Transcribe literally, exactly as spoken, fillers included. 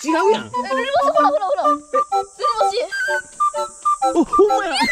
違うやん。 ルリボシ、ほらほらほら。ルリボシ。 お、ほんまや。